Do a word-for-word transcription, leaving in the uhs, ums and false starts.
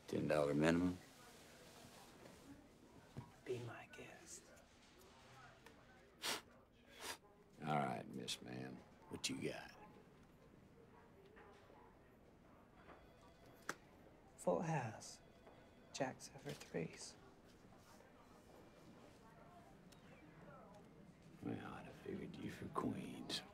Ten dollar minimum? Be my guest. All right, Miss Ma'am. What you got? Full house. Jacks over threes. Well, I'd have figured you for queens.